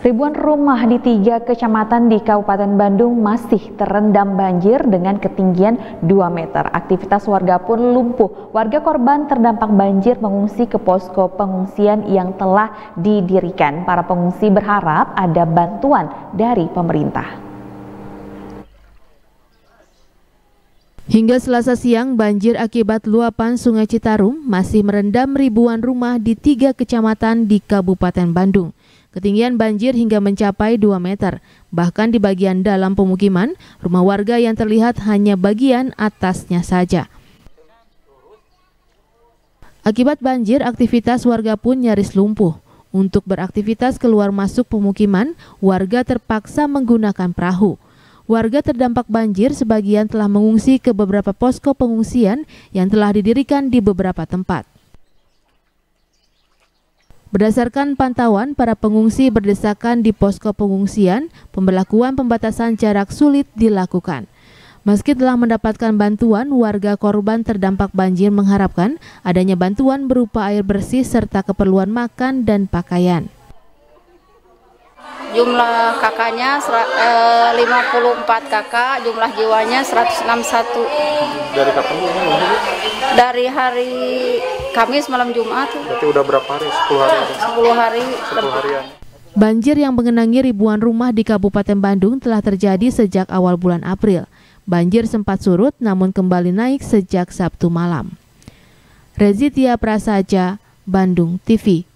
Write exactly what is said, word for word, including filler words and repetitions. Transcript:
Ribuan rumah di tiga kecamatan di Kabupaten Bandung masih terendam banjir dengan ketinggian dua meter. Aktivitas warga pun lumpuh. Warga korban terdampak banjir mengungsi ke posko pengungsian yang telah didirikan. Para pengungsi berharap ada bantuan dari pemerintah. Hingga Selasa siang, banjir akibat luapan Sungai Citarum masih merendam ribuan rumah di tiga kecamatan di Kabupaten Bandung. Ketinggian banjir hingga mencapai dua meter. Bahkan di bagian dalam pemukiman, rumah warga yang terlihat hanya bagian atasnya saja. Akibat banjir, aktivitas warga pun nyaris lumpuh. Untuk beraktivitas keluar masuk pemukiman, warga terpaksa menggunakan perahu. Warga terdampak banjir sebagian telah mengungsi ke beberapa posko pengungsian yang telah didirikan di beberapa tempat. Berdasarkan pantauan, para pengungsi berdesakan di posko pengungsian, pemberlakuan pembatasan jarak sulit dilakukan. Meski telah mendapatkan bantuan, warga korban terdampak banjir mengharapkan adanya bantuan berupa air bersih serta keperluan makan dan pakaian. Jumlah kakaknya lima puluh empat kakak, jumlah jiwanya seratus enam puluh satu. Dari kapan bu? Dari hari Kamis malam Jumat. Berarti udah berapa hari? sepuluh hari? sepuluh hari. sepuluh harian. Banjir yang mengenangi ribuan rumah di Kabupaten Bandung telah terjadi sejak awal bulan April. Banjir sempat surut namun kembali naik sejak Sabtu malam. Rezitia Prasaja, Bandung T V.